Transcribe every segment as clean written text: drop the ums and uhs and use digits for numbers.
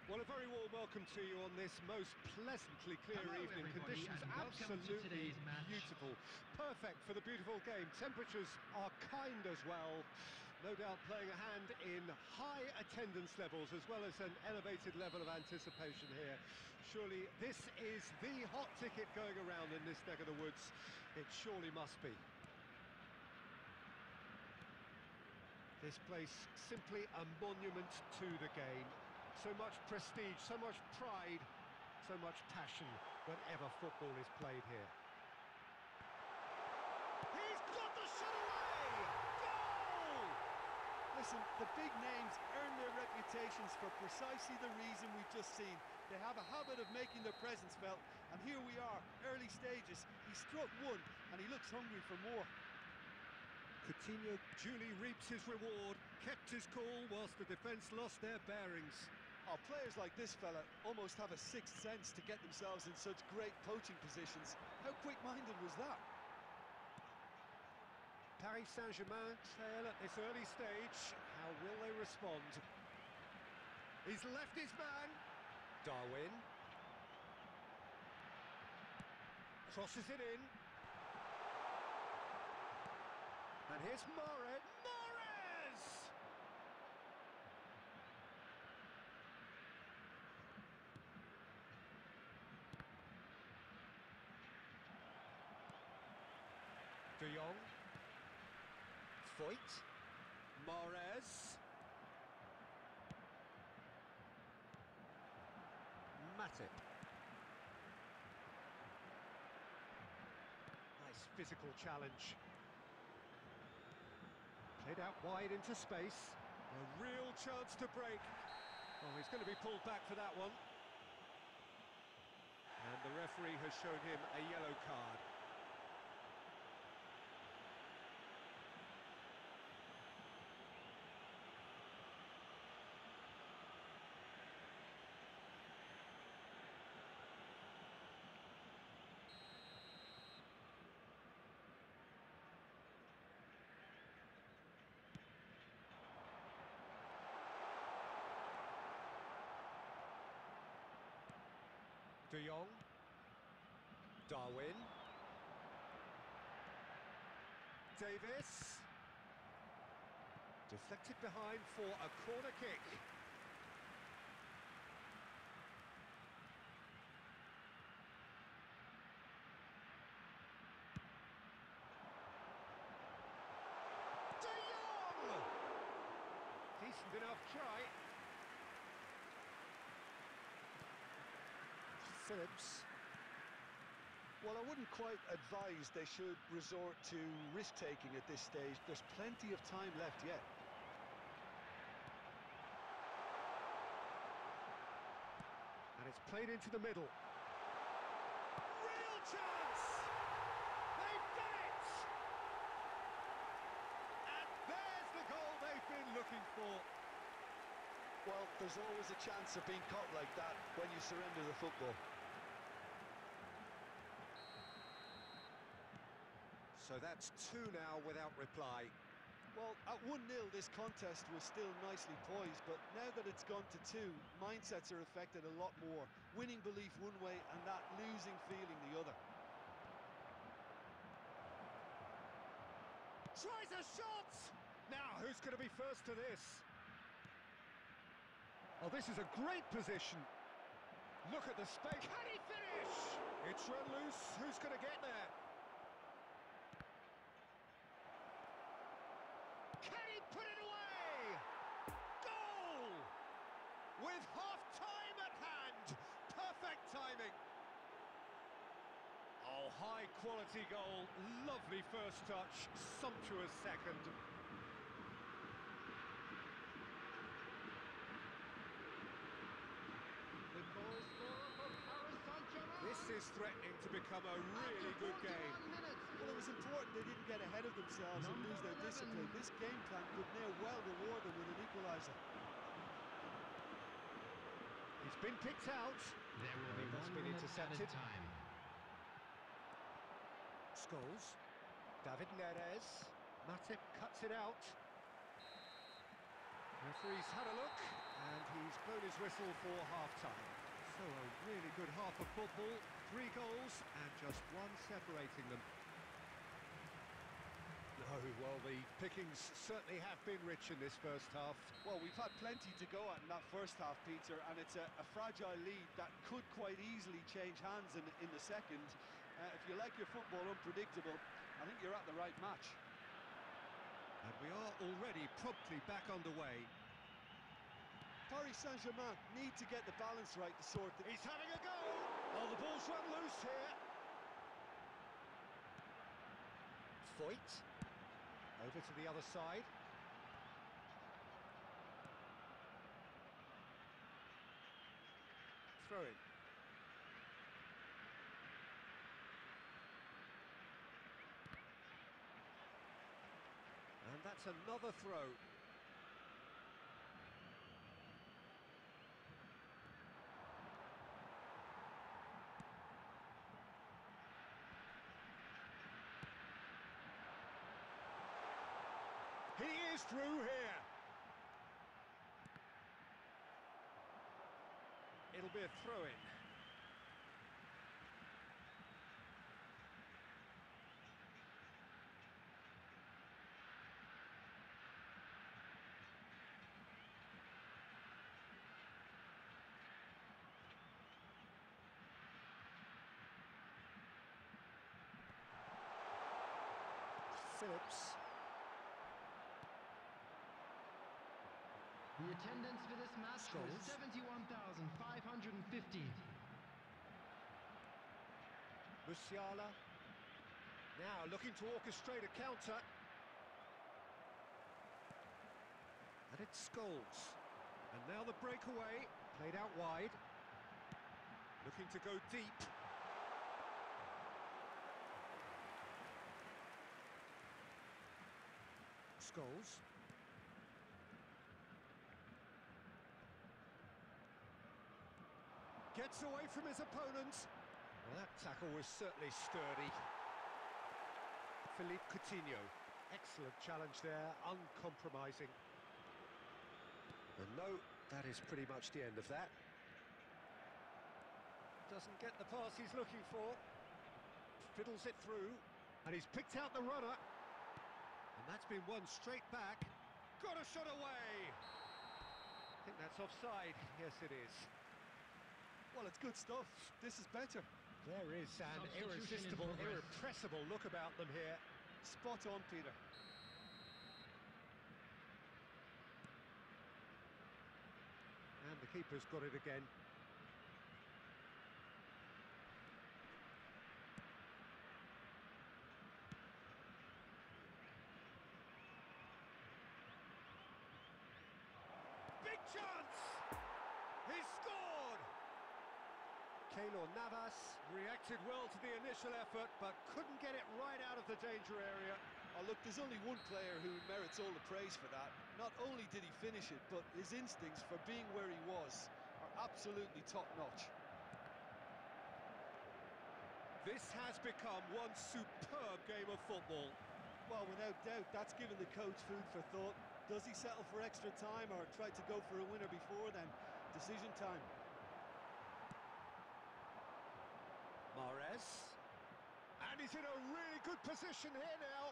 Well, a very warm welcome to you on this most pleasantly clear Hello, evening. everybody, Conditions and welcome to absolutely today's match. beautiful. Perfect for the beautiful game. Temperatures are kind as well. No doubt playing a hand in high attendance levels as well as an elevated level of anticipation here. Surely this is the hot ticket going around in this neck of the woods. It surely must be. This place simply a monument to the game. So much prestige, so much pride, so much passion whenever football is played here. He's got the shot away! Goal! Listen, the big names earn their reputations for precisely the reason we've just seen. They have a habit of making their presence felt, and here we are, early stages. He struck one, and he looks hungry for more. Coutinho duly reaps his reward, kept his cool whilst the defence lost their bearings. Oh, players like this fella almost have a sixth sense to get themselves in such great poaching positions. How quick-minded was that? Paris Saint-Germain trail at this early stage. How will they respond? He's left his man. Darwin. Crosses it in. And here's Mahrez. Mahrez! De Jong. Foyt. Mahrez. Matip. Nice physical challenge. Played out wide into space. A real chance to break. Oh, he's going to be pulled back for that one. And the referee has shown him a yellow card. De Jong. Darwin. Davis. Deflected behind for a corner kick. De Jong! Decent enough try. Phillips. Well, I wouldn't quite advise they should resort to risk-taking at this stage. There's plenty of time left yet. And it's played into the middle. Real chance! They've done it! And there's the goal they've been looking for. Well, there's always a chance of being caught like that when you surrender the football. So that's two now without reply. Well, at 1-0, this contest was still nicely poised, but now that it's gone to 2, mindsets are affected a lot more. Winning belief one way and that losing feeling the other. Tries a shot! Now, who's going to be first to this? Oh, this is a great position. Look at the space. Can he finish? It's run loose. Who's going to get there? Can he put it away? Goal! With half-time at hand. Perfect timing. Oh, high-quality goal. Lovely first touch. Sumptuous second. This is threatening to become a really good game. Well, it was important they didn't get ahead of themselves and lose their discipline. This game plan could now well reward them with an equaliser. He's been picked out. There will be That's 1 been minute intercepted. added time. Scholes. David Neres. Matip cuts it out. Referee's had a look, and he's blown his whistle for half-time. So a really good half of football, 3 goals, and just one separating them. No, well, the pickings certainly have been rich in this first half. Well, we've had plenty to go at in that first half, Peter, and it's a fragile lead that could quite easily change hands in the second. If you like your football unpredictable, I think you're at the right match. And we are already promptly back underway. Paris Saint-Germain need to get the balance right to sort it. He's having a go! Oh, the ball's run loose here. Foyt. Over to the other side. Throw in. And that's another throw. He is through here. It'll be a throw-in. Phillips. The attendance for this match was 71,550. Musiala. Now looking to orchestrate a counter. And it's Scholes. And now the breakaway, played out wide. Looking to go deep. Scholes. Gets away from his opponent. Well, that tackle was certainly sturdy. Philippe Coutinho. Excellent challenge there, uncompromising. And no, that is pretty much the end of that. Doesn't get the pass he's looking for. Fiddles it through, and he's picked out the runner. And that's been won straight back. Got a shot away! I think that's offside. Yes, it is. Well, it's good stuff. This is better. There is an irresistible, irrepressible look about them here. Spot on, Peter. And the keeper's got it again. Big chance! He's scored! Keylor Navas reacted well to the initial effort, but couldn't get it right out of the danger area. Oh, look, there's only one player who merits all the praise for that. Not only did he finish it, but his instincts for being where he was are absolutely top-notch. This has become one superb game of football. Well, without doubt, that's given the coach food for thought. Does he settle for extra time or try to go for a winner before then? Decision time. Mahrez. And he's in a really good position here now.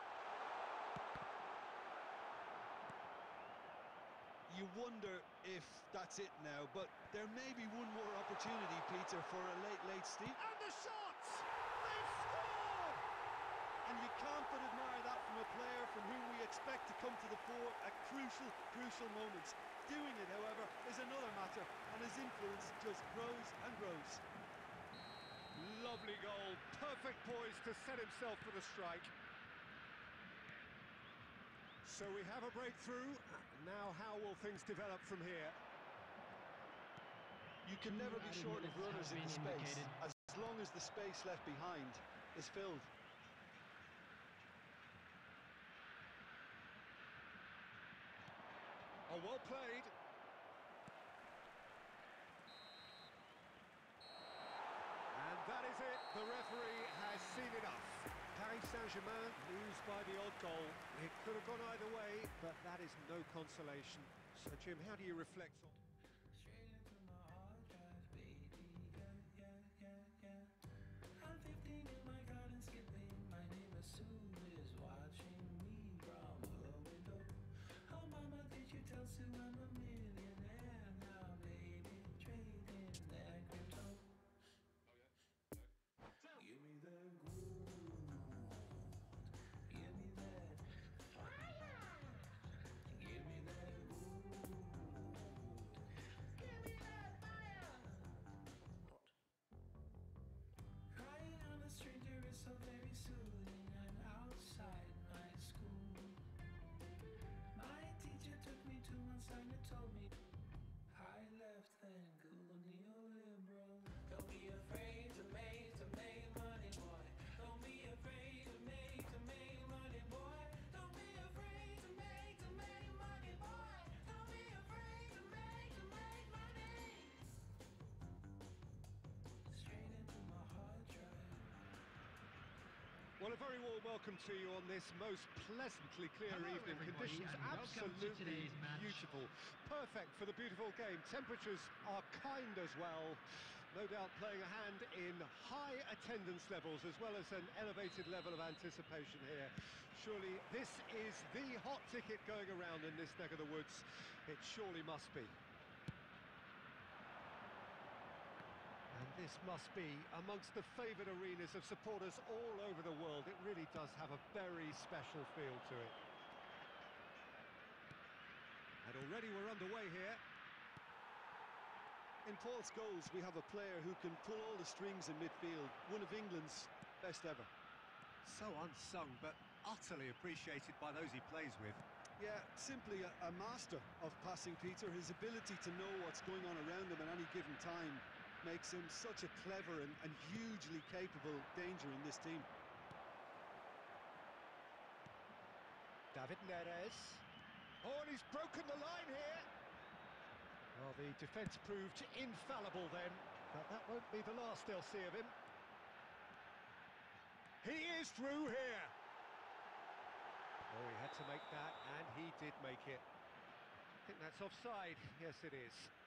You wonder if that's it now, but there may be one more opportunity, Peter, for a late steal. And the shots! They've scored! And you can't but admire that from a player from whom we expect to come to the fore at crucial moments. Doing it, however, is another matter, and his influence just grows and grows. Lovely goal, perfect poise to set himself for the strike. So we have a breakthrough. Now how will things develop from here? You can never be short of runners in the space, as long as the space left behind is filled. Oh, well played. And that is it. The referee has seen enough. Paris Saint-Germain lose by the odd goal. It could have gone either way, but that is no consolation. So, Jim, how do you reflect on... Straight into my hard drive, baby. Yeah, yeah, yeah, yeah. I'm 15 in my garden skipping. My neighbor Sue is watching me from her window. Oh, mama, did you tell Sue I'm a millionaire now, baby? Trading that crypto. Give me that gold. Give me that fire. Give me that gold. Give me that fire. Crying on a stranger is so very soothing. And outside my school, my teacher took me to one side and told me I left then Google neoliberal. Don't be afraid to make money, boy. Don't be afraid to make money, boy. Don't be afraid to make money, boy. Don't be afraid to make money. Straight into my hard drive. Well, a very warm welcome to you on this most pleasantly clear Hello, evening. everybody, Conditions and welcome to absolutely today's match. beautiful. Perfect for the beautiful game. Temperatures are kind as well. No doubt playing a hand in high attendance levels as well as an elevated level of anticipation here. Surely this is the hot ticket going around in this neck of the woods. It surely must be. And this must be amongst the favoured arenas of supporters all over the world. It really does have a very special feel to it. And already we're underway here. In Paul's goals, we have a player who can pull all the strings in midfield. One of England's best ever. So unsung, but utterly appreciated by those he plays with. Yeah, simply a master of passing, Peter. His ability to know what's going on around him at any given time makes him such a clever and hugely capable danger in this team. David Neres. Oh, and he's broken the line here. Well, the defence proved infallible then, but that won't be the last they'll see of him. He is through here. Oh, he had to make that, and he did make it. I think that's offside. Yes, it is.